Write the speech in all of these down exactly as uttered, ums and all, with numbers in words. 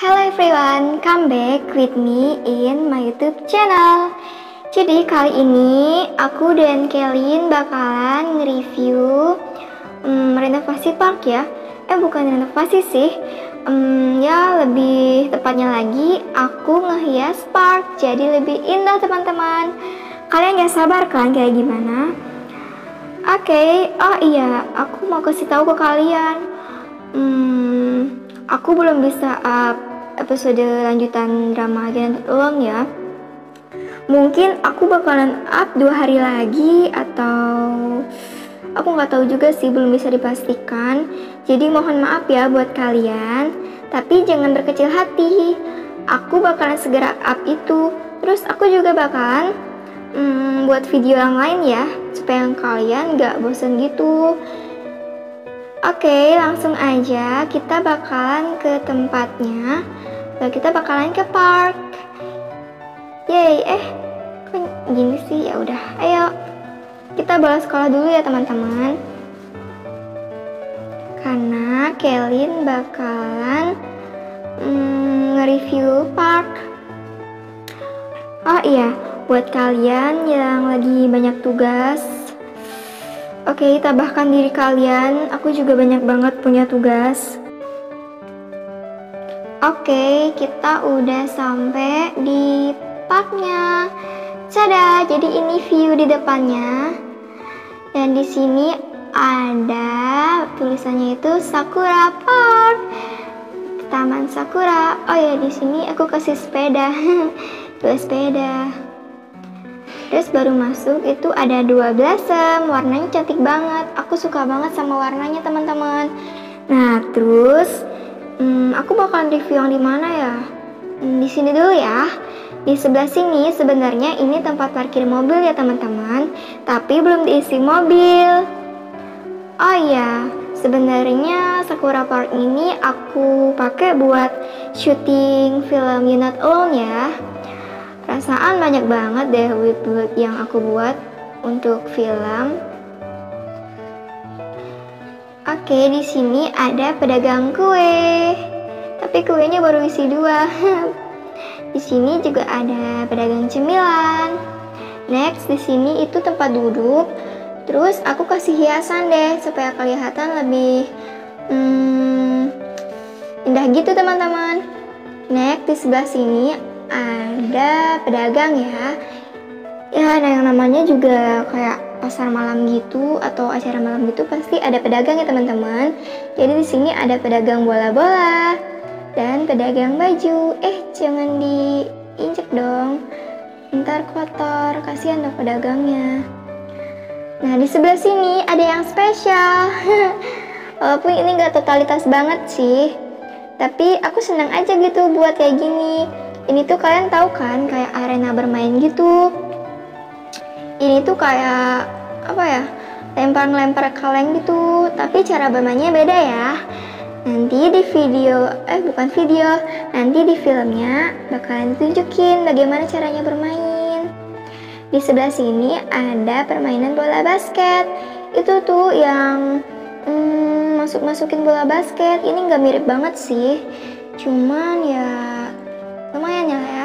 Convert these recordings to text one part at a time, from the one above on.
Hello everyone, come back with me in my YouTube channel. Jadi kali ini aku dan Kelin bakalan nge-review um, renovasi park ya. Eh bukan renovasi sih, um, ya lebih tepatnya lagi aku ngehias park jadi lebih indah teman-teman. Kalian gak sabar kan kayak gimana? Oke, okay. Oh iya, aku mau kasih tahu ke kalian. Hmm, aku belum bisa up episode lanjutan drama Janet Alone ya. Mungkin aku bakalan up dua hari lagi atau aku nggak tahu juga sih, belum bisa dipastikan. Jadi mohon maaf ya buat kalian. Tapi jangan berkecil hati. Aku bakalan segera up itu. Terus aku juga bakalan hmm, buat video yang lain ya, supaya kalian nggak bosan gitu. Oke, langsung aja kita bakalan ke tempatnya. Lalu kita bakalan ke park. Yeay, eh kok gini sih? Ya udah, ayo kita bolos sekolah dulu ya teman-teman. Karena Kelin bakalan mm, nge-review park. Oh iya, buat kalian yang lagi banyak tugas, oke, okay, tabahkan diri kalian, aku juga banyak banget punya tugas. Oke, okay, kita udah sampai di parknya. Tada, jadi ini view di depannya. Dan di sini ada tulisannya itu Sakura Park, Taman Sakura. Oh ya, di sini aku kasih sepeda, dua sepeda. Terus baru masuk itu ada dua blossom, warnanya cantik banget. Aku suka banget sama warnanya teman-teman. Nah terus hmm, aku bakalan review yang di mana ya? Hmm, di sini dulu ya. Di sebelah sini sebenarnya ini tempat parkir mobil ya teman-teman, tapi belum diisi mobil. Oh iya, sebenarnya Sakura Park ini aku pakai buat syuting film You're Not Alone ya. Perasaan banyak banget deh build-build yang aku buat untuk film. Oke, di sini ada pedagang kue. Tapi kuenya baru isi dua. Di sini juga ada pedagang cemilan. Next, di sini itu tempat duduk. Terus aku kasih hiasan deh supaya kelihatan lebih hmm, indah gitu teman-teman. Next, di sebelah sini ada pedagang ya. Ya, nah yang namanya juga kayak pasar malam gitu atau acara malam gitu pasti ada pedagang ya teman-teman. Jadi di sini ada pedagang bola-bola dan pedagang baju. Eh, jangan diinjek dong. Ntar kotor, kasihan dong pedagangnya. Nah, di sebelah sini ada yang spesial. Walaupun ini gak totalitas banget sih, tapi aku senang aja gitu buat kayak gini. Ini tuh kalian tahu kan, kayak arena bermain gitu. Ini tuh kayak apa ya, lempar-lempar kaleng gitu, tapi cara bermainnya beda ya. Nanti di video, eh bukan video, nanti di filmnya bakalan tunjukin bagaimana caranya bermain. Di sebelah sini ada permainan bola basket. Itu tuh yang hmm, masuk-masukin bola basket. Ini nggak mirip banget sih, cuman ya lumayan ya ya.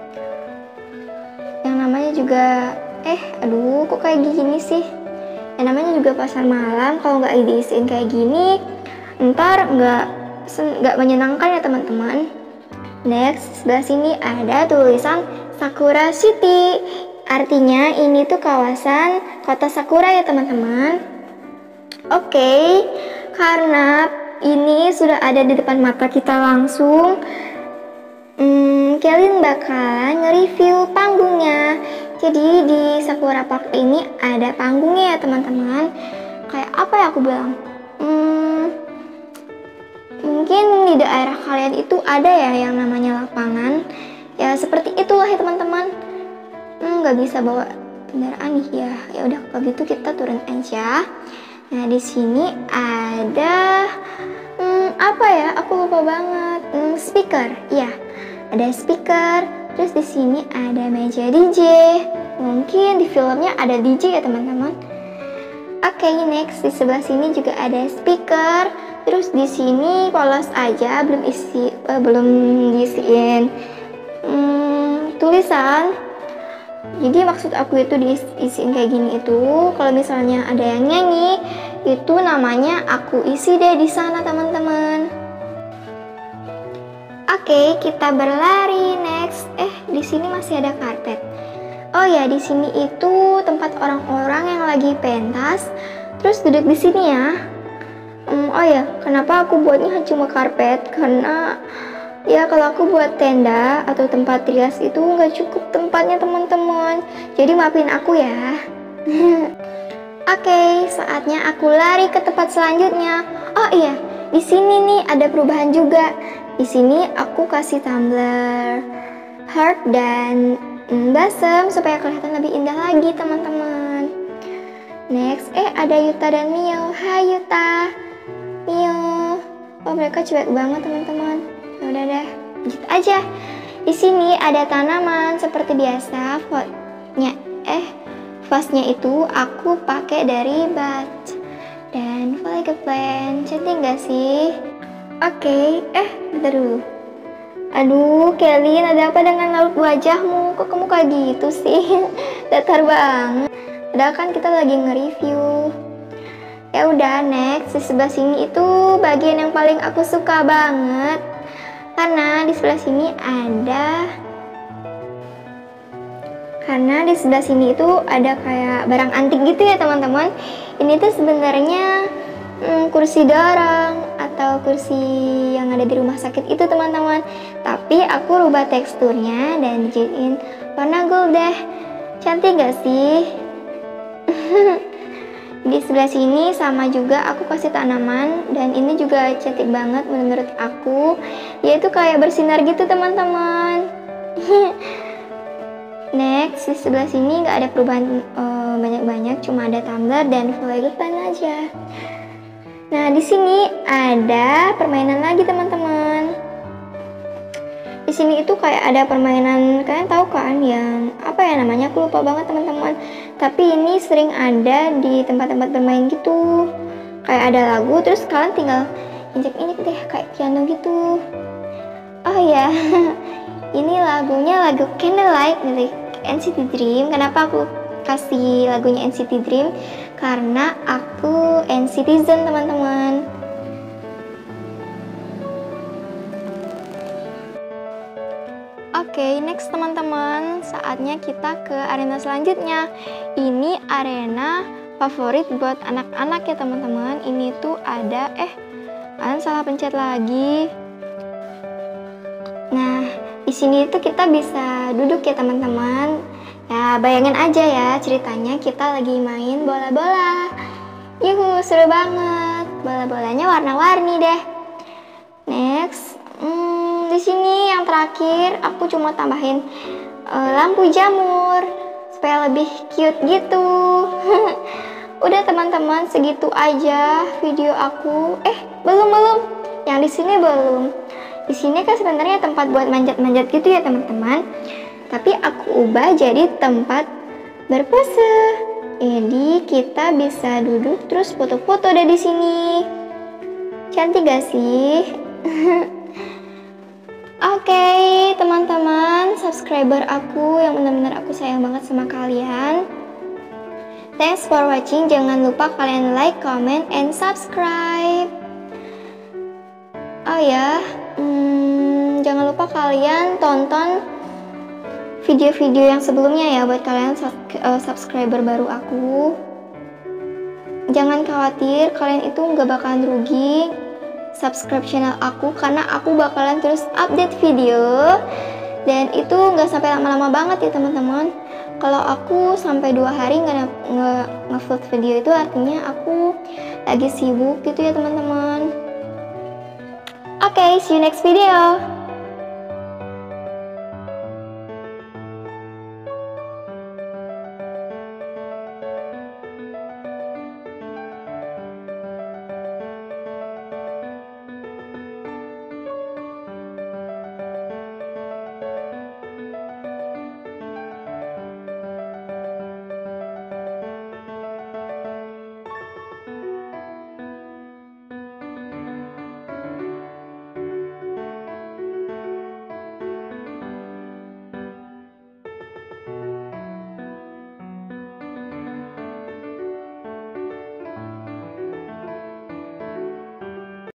Yang namanya juga eh aduh kok kayak gini sih. Yang namanya juga pasar malam, kalau nggak diisiin kayak gini ntar nggak nggak menyenangkan ya teman-teman. Next, sebelah sini ada tulisan Sakura City. Artinya ini tuh kawasan kota Sakura ya teman-teman. Oke, okay, karena ini sudah ada di depan mata kita langsung, Hmm, Kelin bakalan nge-review panggungnya. Jadi di Sakura Park ini ada panggungnya ya teman-teman. Kayak apa ya aku bilang? Hmm, mungkin di daerah kalian itu ada ya yang namanya lapangan. Ya seperti itulah ya teman-teman. Hmm, nggak bisa bawa kendaraan nih ya. Ya udah kalau gitu kita turun aja. Nah di sini ada hmm, apa ya? Aku lupa banget. Hmm, speaker, iya. Ada speaker, terus di sini ada meja D J. Mungkin di filmnya ada D J ya teman-teman. Oke, okay, next di sebelah sini juga ada speaker. Terus di sini polos aja, belum isi, eh, belum diisiin hmm, tulisan. Jadi maksud aku itu diisiin kayak gini itu, kalau misalnya ada yang nyanyi, itu namanya aku isi deh di sana teman-teman. Oke, kita berlari next. Eh, di sini masih ada karpet. Oh ya, di sini itu tempat orang-orang yang lagi pentas. Terus duduk di sini ya. Hmm, oh ya, kenapa aku buatnya cuma karpet? Karena ya kalau aku buat tenda atau tempat rias itu nggak cukup tempatnya teman-teman. Jadi maafin aku ya. Oke, saatnya aku lari ke tempat selanjutnya. Oh iya, di sini nih ada perubahan juga. Di sini aku kasih tumbler heart dan mm, balsam supaya kelihatan lebih indah lagi teman-teman. Next, eh ada Yuta dan Mio. Hai Yuta, Mio. Oh mereka cuek banget teman-teman. Udah deh, lanjut aja. Di sini ada tanaman seperti biasa. Font-nya, eh, vasnya itu aku pakai dari bat dan like a plant. Cantik gak sih? Oke, okay. eh, bentar dulu. Aduh, Kelly, ada apa dengan laut wajahmu? Kok kamu kayak gitu sih? Datar banget. Padahal kan kita lagi nge-review. Ya udah, next di sebelah sini itu bagian yang paling aku suka banget. Karena di sebelah sini ada Karena di sebelah sini itu ada kayak barang antik gitu ya teman-teman. Ini tuh sebenarnya hmm, kursi dorong atau kursi yang ada di rumah sakit itu teman-teman. Tapi aku rubah teksturnya dan dijadiin warna gold deh. Cantik gak sih? Di sebelah sini sama juga aku kasih tanaman dan ini juga cantik banget menurut aku, yaitu kayak bersinar gitu teman-teman. Next, di sebelah sini nggak ada perubahan uh, banyak-banyak, cuma ada tumbler dan flagelan aja. Nah di sini ada permainan lagi teman-teman. Di sini itu kayak ada permainan, kalian tahu kan yang apa ya namanya, aku lupa banget teman-teman. Tapi ini sering ada di tempat-tempat bermain gitu. Kayak ada lagu, terus kalian tinggal injek-injek deh kayak piano gitu. Oh ya, ini lagunya lagu Candlelight milik N C T Dream. Kenapa aku kasih lagunya N C T Dream? Karena aku N C T Zen teman-teman. Oke, okay, next teman-teman, saatnya kita ke arena selanjutnya. Ini arena favorit buat anak-anak ya teman-teman. Ini tuh ada, eh, kalian salah pencet lagi. Nah, di sini tuh kita bisa duduk ya teman-teman. Ya, bayangin aja ya ceritanya kita lagi main bola-bola. Yuhu, seru banget. Bola-bolanya warna-warni deh. Next. Hmm, di sini yang terakhir aku cuma tambahin uh, lampu jamur supaya lebih cute gitu. Udah teman-teman, segitu aja video aku. Eh, belum belum. Yang di sini belum. Di sini kan sebenarnya tempat buat manjat-manjat gitu ya teman-teman. Tapi aku ubah jadi tempat berpose. Jadi kita bisa duduk terus foto-foto deh di sini. Cantik gak sih? Oke okay, teman-teman, subscriber aku yang benar-benar aku sayang banget sama kalian. Thanks for watching. Jangan lupa kalian like, comment, and subscribe. Oh ya, hmm, jangan lupa kalian tonton video-video yang sebelumnya ya buat kalian subscriber baru aku. Jangan khawatir, kalian itu nggak bakalan rugi subscribe channel aku karena aku bakalan terus update video dan itu nggak sampai lama-lama banget ya teman-teman. Kalau aku sampai dua hari nggak nge-upload video itu artinya aku lagi sibuk gitu ya teman-teman. Oke, okay, see you next video.